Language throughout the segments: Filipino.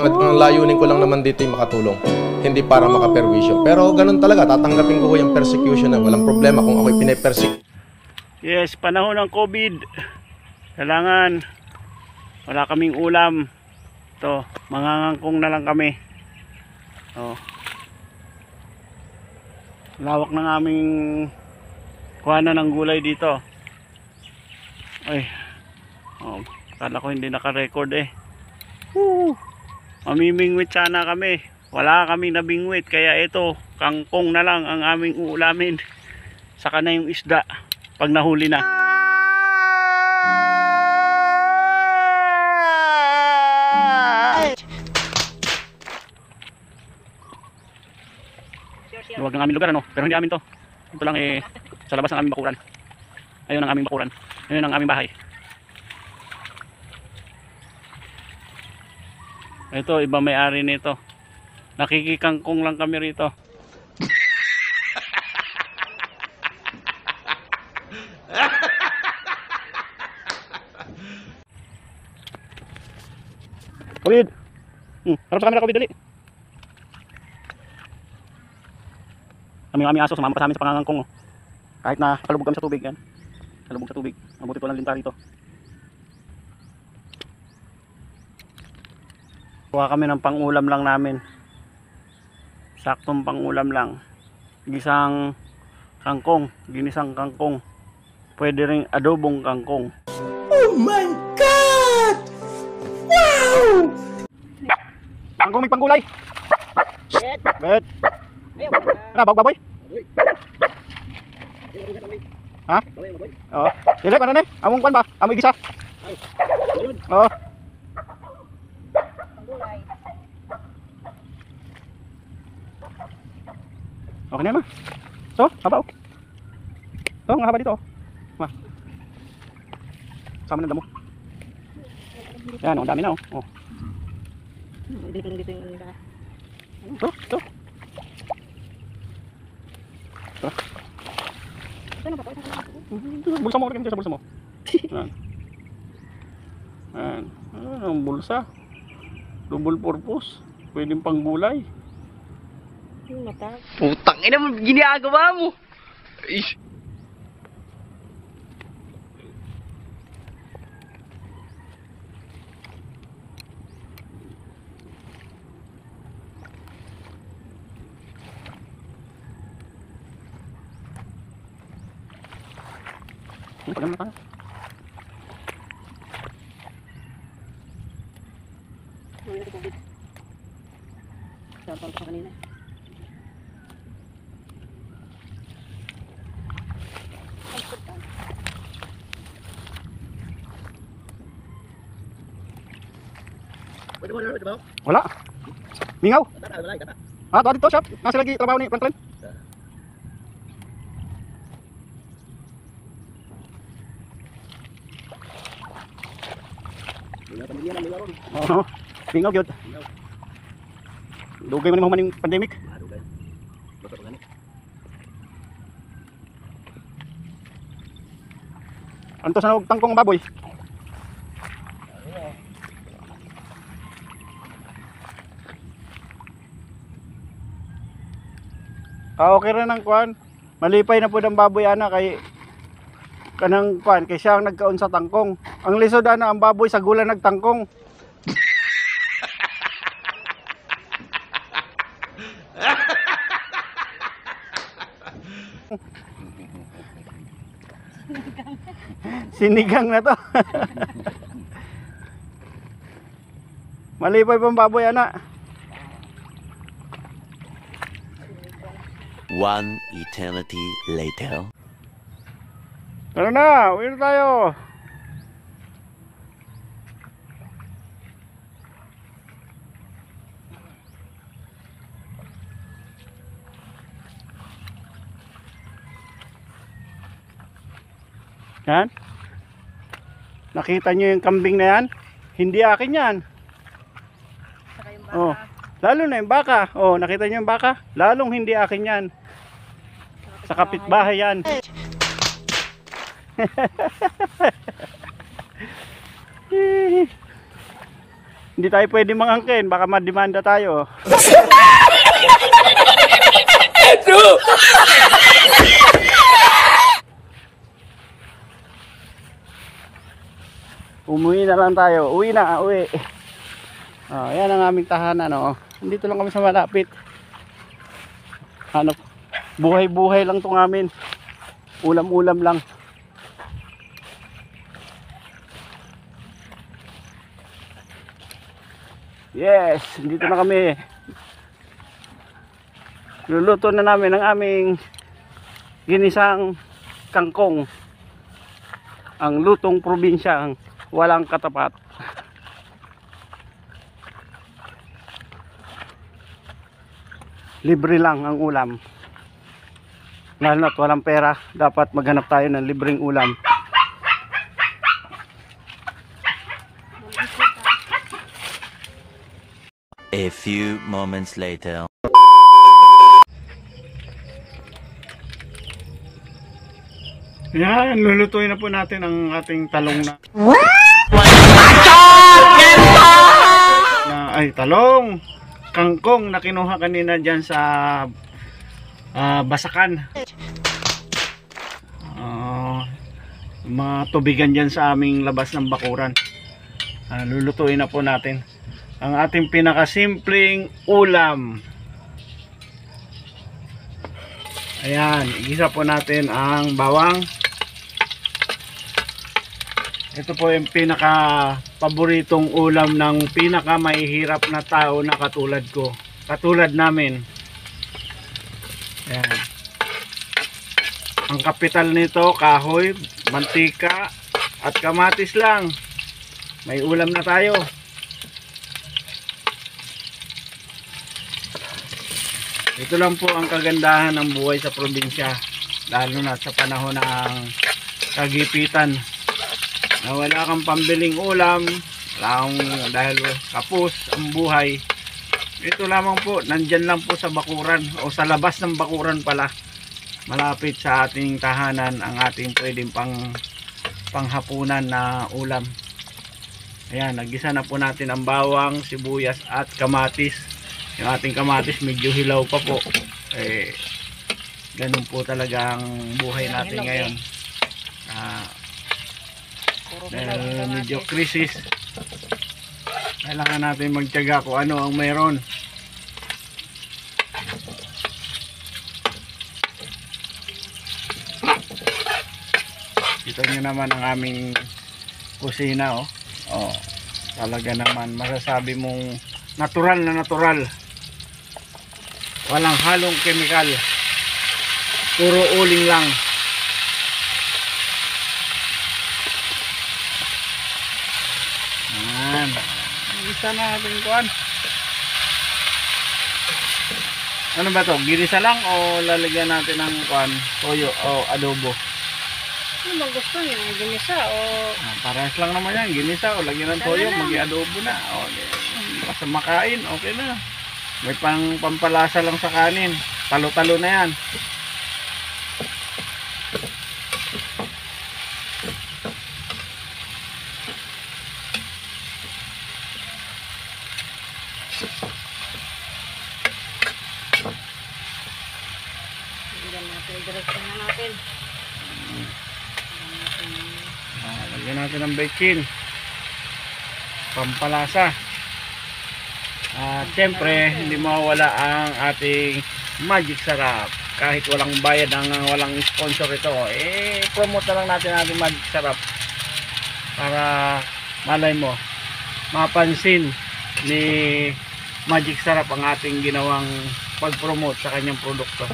ang layunin ko lang naman dito yung makatulong, hindi para makaperwisyo. Pero ganun talaga, tatanggapin ko yung persecution na walang problema kung ako'y pinapersecute. Yes, panahon ng COVID. Kailangan wala kaming ulam. Ito, mangangangkong na lang kami. Oh. Lawak ng aming kuhanan ng gulay dito. Ay. Oh, kala ko hindi naka-record eh. Mamimingwit sana kami. Wala kaming nabingwit, kaya ito, kangkong na lang ang aming uulamin. Saka na yung isda pag nahuli na. Huwag ng aming lugar ano, pero hindi amin to. Ito lang eh, sa labas ng aming bakuran. Ayun ang aming bakuran. Ayun ang aming bahay. Ito, iba may-ari nito. Nakikikangkong lang kami rito. Kawid! Harap sa camera, Kawid, dali. Aming aso, sumama pa sa amin sa pangangangkong. Oh. Kahit na kalubog kami sa tubig. Yan. Kalubog sa tubig. Mabuti ko lang linta rito. Kuha kami ng pangulam lang namin. Saktong pangulam lang. Gisang kangkong. Ginisang kangkong. Pwede rin adobong kangkong. Oh my God! Wow! Kangkong may panggulay. Bet. Ano, baboy? Ha? Oo. Dili, ano na eh? Among pan ba? Among gisa? Oo. Okay na naman. So, haba oh. So, ang haba dito oh. Ma. Sama ng damo. Yan, ang dami na oh. Oh. Ito, ito. Bulsa mo, sa bulsa mo. Yan. Yan. Ang bulsa. Double purpose. Pwedeng pang gulay. Putang ina mo, ginagawa mo. Ish. Pagano na tayo. Sampal ko kanina. Wala. Mingaw. Ah, tuwa dito, shop. Nasa lagi trabaho ni Franklin. Oo. Mingaw gyud. Dugay man mahuman yung pandemic. Anto sa tangkong baboy. Okay rin ang kuan. Malipay na po ng baboy ana kay kanang kuan kay siya ang nagkaon sa tangkong. Ang lisod ana ang baboy sa gula nagtangkong. Sinigang na to. Malipay pang baboy ana. One eternity later. Tara na, uwi na tayo. Yan. Nakita nyo yung kambing na yan? Hindi akin yan. Saka yung baka. Oh, lalo na yung baka. Oh, nakita nyo yung baka? Lalong hindi akin yan. Sa kapitbahay yan. Hindi tayo pwede mangangkin, baka mademanda tayo. Umuwi na lang tayo. Uwi na, uwi. Oh, yan ang aming tahanan, oh. Dito lang kami sa malapit. Ano, buhay-buhay lang tong amin. Ulam-ulam lang. Yes, dito na kami. Luluto na namin ang aming ginisang kangkong. Ang lutong probinsyang walang katapat. Libre lang ang ulam. Lalo na't walang pera, dapat maghanap tayo ng libreng ulam. A few moments later. Yan, lulutuin na po natin ang ating talong na. Talong! Kangkong na kinuha kanina dyan sa Basakan. Mga tubigan dyan sa aming labas ng bakuran. Lulutuin na po natin ang ating pinakasimpleng ulam. Ayan, igisa po natin ang bawang. Ito po yung pinaka paboritong ulam ng pinaka mahihirap na tao na katulad ko. Katulad namin. Ayan. Ang kapital nito, kahoy, mantika, at kamatis lang. May ulam na tayo. Ito lang po ang kagandahan ng buhay sa probinsya. Lalo na sa panahon ng kagipitan. Na wala kang pambiling ulam, dahil kapos ang buhay. Ito lamang po, nandyan lang po sa bakuran o sa labas ng bakuran pala, malapit sa ating tahanan ang ating pwedeng panghapunan na ulam. Ayan, nagisa na po natin ang bawang, sibuyas at kamatis. Yung ating kamatis medyo hilaw pa po, ganun po talaga ang buhay natin ngayon. Dahil medyo krisis, kailangan natin magtiyaga kung ano ang mayroon. Ito nyo naman ang aming kusina, oh. Talaga naman masasabi mong natural na natural, walang halong kemikal, puro uling lang. Ginisa na natin kuan. Ano ba to? Ginisa lang o lalagyan natin ng kuan, toyo o adobo? Ano bang gusto niya? Ginisa o... Parehas lang naman yan. Ginisa o lagyan ng toyo, mag-adobo na. Basta makain, okay na. May pampalasa lang sa kanin. Talo-talo na yan. Lagyan natin ng bacon, pampalasa. At syempre hindi mawawala ang ating Magic Sarap. Kahit walang bayad, walang sponsor ito, promote na lang natin ating Magic Sarap para malay mo mapansin ni Magic Sarap ang ating ginawang pag-promote sa kanyang produkto.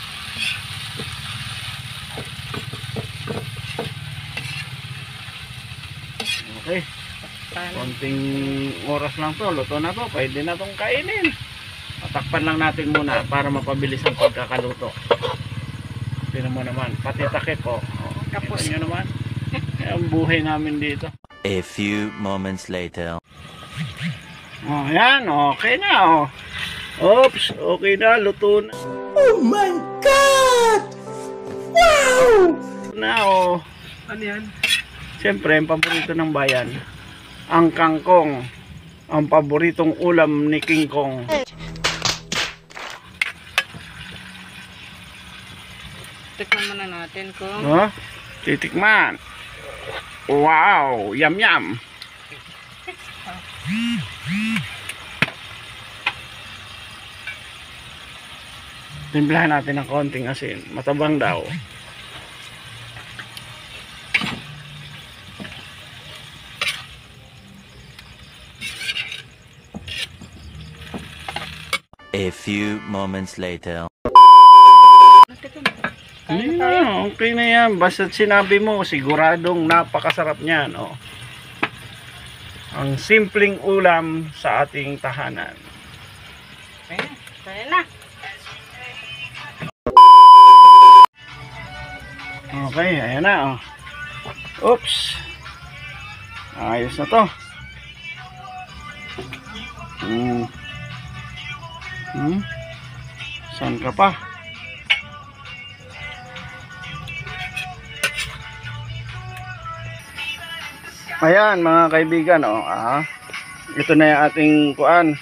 Okay, konting oras lang to, luto na to, pwede na tong kainin. Takpan lang natin muna para mapabilis ang pagkakaluto. Tingnan mo naman, pati takip po. Tapos nyo naman, ang buhay namin dito. A few moments later. Yan, okay na. Oops, okay na, luto na. Oh my God! Wow! Ano yan? Siyempre, ang paborito ng bayan, ang kangkong. ang paboritong ulam ni King Kong. Tikman muna natin kung Oh, titikman. Wow, yum yum. Timplahan natin ng konting asin. Matabang daw. A few moments later. Hindi na, okay na yan. Basta't sinabi mo, siguradong napakasarap niyan. Oh. Ang simpleng ulam sa ating tahanan. kaya na. Okay, ayan na. Oh. Oops. Ayos na to. Saan ka pa? Ayan mga kaibigan, ito na yung ating kuan,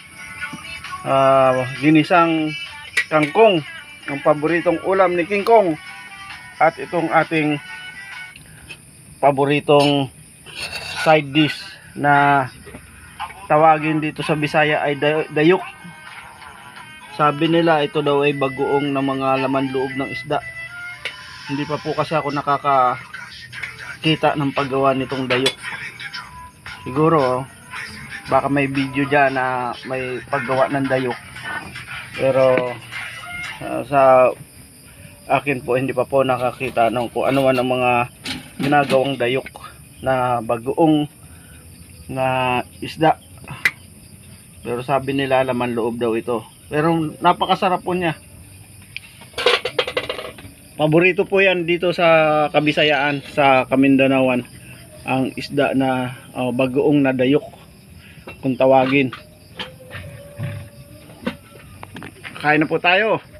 ginisang kangkong, ang paboritong ulam ni King Kong, at itong ating paboritong side dish na tawagin dito sa Bisaya ay dayok. Sabi nila ito daw ay bagoong na mga laman loob ng isda. Hindi pa po kasi ako nakakakita ng paggawa nitong dayok. Siguro baka may video dyan na may paggawa ng dayok, pero sa akin po hindi pa po nakakita ng kung ano man ang mga ginagawang dayok na bagoong na isda. Pero sabi nila laman loob daw ito, pero napakasarap po niya. Paborito po yan dito sa Kabisayaan, sa Kamindanawan, ang isda na bagoong na dayok kung tawagin. Kain na po tayo.